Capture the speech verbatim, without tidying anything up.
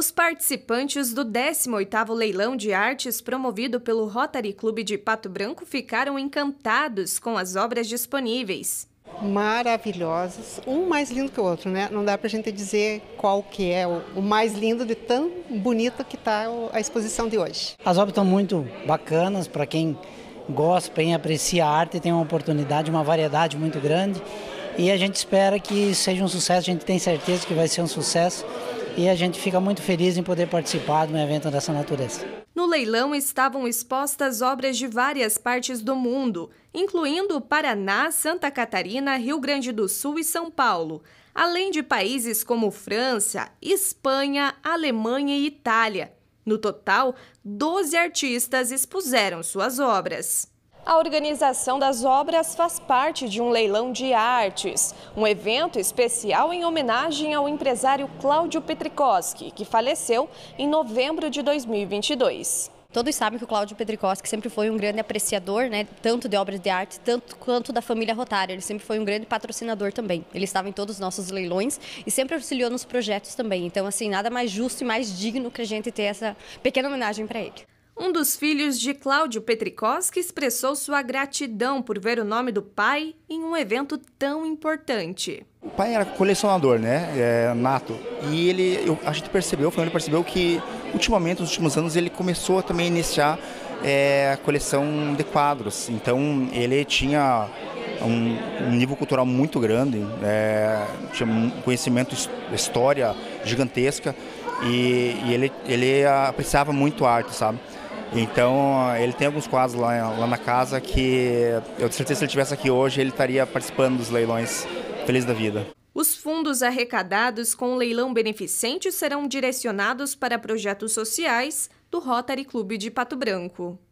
Os participantes do décimo oitavo Leilão de Artes promovido pelo Rotary Clube de Pato Branco ficaram encantados com as obras disponíveis. Maravilhosos, um mais lindo que o outro, né? Não dá pra gente dizer qual que é o mais lindo de tão bonito que está a exposição de hoje. As obras estão muito bacanas para quem gosta, quem aprecia a arte, tem uma oportunidade, uma variedade muito grande e a gente espera que seja um sucesso, a gente tem certeza que vai ser um sucesso. E a gente fica muito feliz em poder participar de um evento dessa natureza. No leilão estavam expostas obras de várias partes do mundo, incluindo Paraná, Santa Catarina, Rio Grande do Sul e São Paulo, além de países como França, Espanha, Alemanha e Itália. No total, doze artistas expuseram suas obras. A organização das obras faz parte de um leilão de artes, um evento especial em homenagem ao empresário Cláudio Petrikowski, que faleceu em novembro de dois mil e vinte e dois. Todos sabem que o Cláudio Petrikowski sempre foi um grande apreciador, né, tanto de obras de arte, tanto quanto da família Rotary. Ele sempre foi um grande patrocinador também. Ele estava em todos os nossos leilões e sempre auxiliou nos projetos também. Então, assim, nada mais justo e mais digno que a gente ter essa pequena homenagem para ele. Um dos filhos de Cláudio Petrikowski expressou sua gratidão por ver o nome do pai em um evento tão importante. O pai era colecionador, né, é, nato, e ele, eu, a gente percebeu, a família percebeu que ultimamente, nos últimos anos, ele começou a também iniciar é, a coleção de quadros. Então ele tinha um, um nível cultural muito grande, é, tinha um conhecimento, história gigantesca e, e ele, ele apreciava muito a arte, sabe? Então, ele tem alguns quadros lá, lá na casa que eu tenho certeza que se ele estivesse aqui hoje, ele estaria participando dos leilões, feliz da vida. Os fundos arrecadados com o leilão beneficente serão direcionados para projetos sociais do Rotary Clube de Pato Branco.